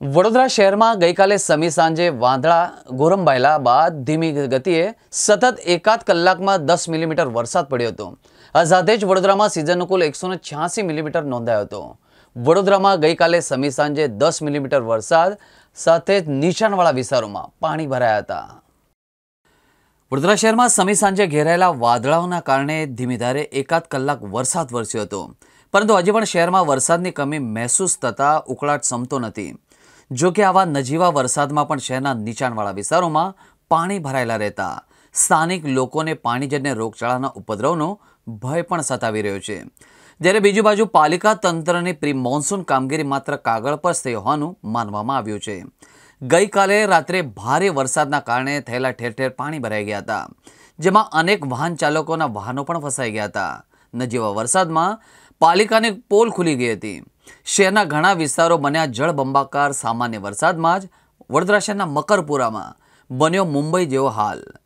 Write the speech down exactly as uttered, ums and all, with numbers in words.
વડોદરા શહેરમાં ગઈકાલે સમી સાંજે વાદળા ગોરંભાયેલા બાદ ધીમી ગતિએ સતત એકાદ કલાકમાં દસ મિલીમીટર વરસાદ પડ્યો હતો। આ સાથે જ વડોદરામાં સિઝનનો કુલ એકસો છ્યાસી મિલીમીટર નોંધાયો હતો। વડોદરામાં ગઈકાલે સમી સાંજે દસ મિલીમીટર વરસાદ સાથે નીચાણવાળા વિસ્તારોમાં પાણી ભરાયા હતા। વડોદરા શહેરમાં સમી સાંજે ઘેરાયેલા વાદળાઓના કારણે ધીમી ધારે એકાદ કલાક વરસાદ વરસ્યો હતો, પરંતુ હજી પણ શહેરમાં વરસાદની કમી મહેસૂસ થતા ઉકળાટ સમતો નથી। જો કે આવા નજીવા વરસાદમાં પણ શહેરના નીચાણવાળા વિસ્તારોમાં પાણી ભરાયેલા રહેતા સ્થાનિક લોકોને પાણીજન્ય રોગચાળાના ઉપદ્રવનો ભય પણ સતાવી રહ્યો છે। જ્યારે બીજી બાજુ પાલિકા તંત્રની પ્રી મોન્સૂન કામગીરી માત્ર કાગળ પર થઈ હોવાનું માનવામાં આવ્યું છે। ગઈકાલે રાત્રે ભારે વરસાદના કારણે થયેલા ઠેર ઠેર પાણી ભરાઈ ગયા હતા, જેમાં અનેક વાહન ચાલકોના વાહનો પણ ફસાઈ ગયા હતા। નજીવા વરસાદમાં પાલિકાની પોલ ખુલી ગઈ હતી। શહેરના ઘણા વિસ્તારો બન્યા જળબંબાકાર। સામાન્ય વરસાદમાં જ વડોદરા શહેરના મકરપુરામાં બન્યો મુંબઈ જેવો હાલ।